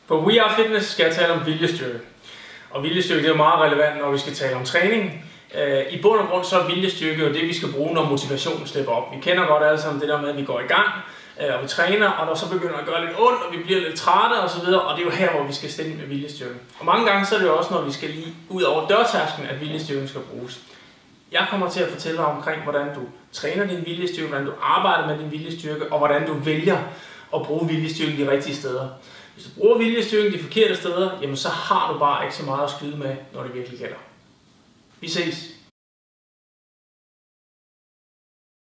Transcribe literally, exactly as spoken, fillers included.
På We Are Fitness skal jeg tale om viljestyrke. Og viljestyrke det er meget relevant, når vi skal tale om træning. I bund og grund så er viljestyrke jo det, vi skal bruge, når motivationen slipper op. Vi kender godt alle sammen det der med, at vi går i gang, og vi træner, og der så begynder at gøre lidt ondt, og vi bliver lidt trætte osv. Og det er jo her, hvor vi skal stille med viljestyrken. Og mange gange så er det jo også, når vi skal lige ud over dørtærsklen, at viljestyrken skal bruges. Jeg kommer til at fortælle dig omkring, hvordan du træner din viljestyrke, hvordan du arbejder med din viljestyrke, og hvordan du vælger at bruge viljestyrken de rigtige steder. Hvis du bruger viljestyrken de forkerte steder, jamen så har du bare ikke så meget at skyde med, når det virkelig gælder. Vi ses!